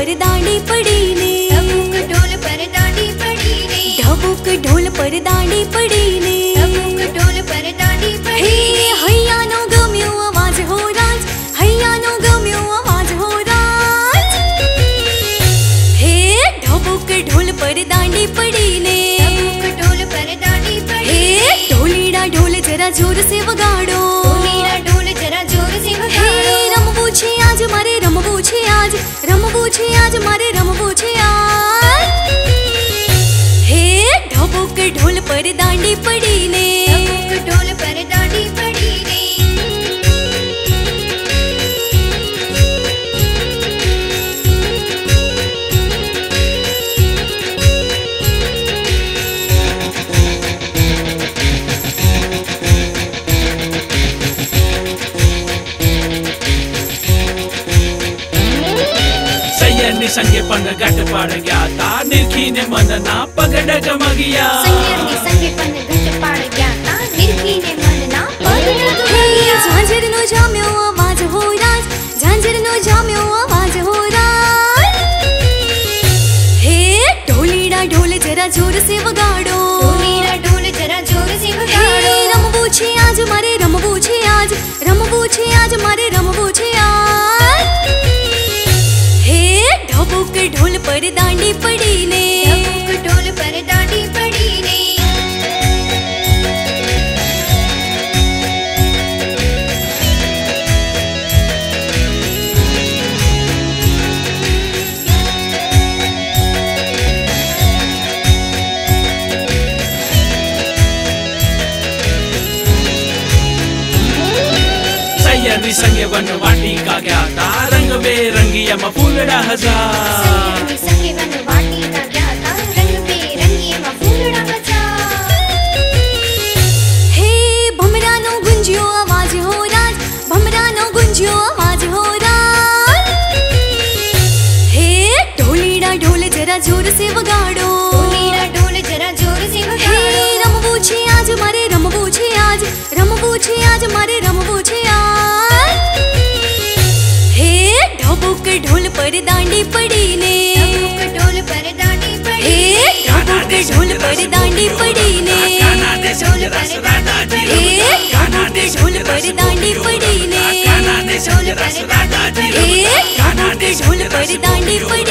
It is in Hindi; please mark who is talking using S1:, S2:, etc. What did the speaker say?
S1: पर दांडी पड़ी ने,
S2: ढबुक ढोल पर दांडी पड़ी ने,
S1: ढबुक ढोल पर दांडी पड़ी ने,
S2: ढबुक ढोल पर दांडी पड़ी
S1: हे हैया नो गम्यो आवाज हो राज, हैया नो गम्यो आवाज हो राज। हे ढबुक ढोल पर दांडी पड़ी ने,
S2: ढबुक ढोल पर दांडी पड़ी
S1: हे ढोलीड़ा ढोल जरा जोर से वगाड़ो,
S2: ढोलीड़ा ढोल जरा जोर से वगाड़ो।
S1: रमबू छे आज मारे रमबू छे आज, रमबू छे आज मारे रमबू छे आज। हे ढबुक ढोल पर दांडी पड़ी ने,
S2: ढबुक ढोल पर दांडी पड़ी ने।
S3: संगे पन घट पड़ गया ता निरखी ने मन ना पगड़ गमगिया,
S2: संगे पन घट पड़ गया ता निरखी ने मन ना पगड़ गमगिया।
S1: झांझर नो जाम्यो आवाज हो राज, झांझर नो जाम्यो आवाज हो राज। हे ढोलीड़ा ढोल जरा जोर से वगाड़ो,
S2: ढोलीड़ा ढोल जरा जोर से वगाड़ो।
S1: रमबू छे आज मारे रमबू छे आज, रमबू छे आज मारे रमबू छे आज। ढबुक ढोल पर दांडी पड़ी ने,
S2: ढबुक ढोल पर दांडी पड़ी ने।
S3: सैयदी संगे वन वाटी का गया ता रंग बेरंगिया में फूलड़ा हजार,
S2: सैयदी संगे वन वाटी का गया ता रंग बेरंगिया में फूलड़ा हजार।
S1: हे भमरा नो गुंजियो आवाज हो राज, भमरा नो गुंजियो आवाज हो राज। हे ढोलीड़ा ढोल जरा जोर से वगाड़ो,
S2: ढोलीड़ा ढोल जरा जोर से वगाड़ो।
S1: रमबू छे आज मारे रमबू छे आज, रमबू छे आज मारे रमबू छे आज। हे ढबुक ढोल पर दांडी पड़ी ने,
S2: ढबुक ढोल पर दांडी पड़ी
S1: हे ढबुक ढोल पर दांडी पड़ी ने,
S2: ढोल पर दांडी पड़ी
S1: हे ढबुक ढोल पर दांडी पड़ी ने,
S2: ढोल पर दांडी पड़ी
S1: हे ढबुक ढोल पर दांडी पड़ी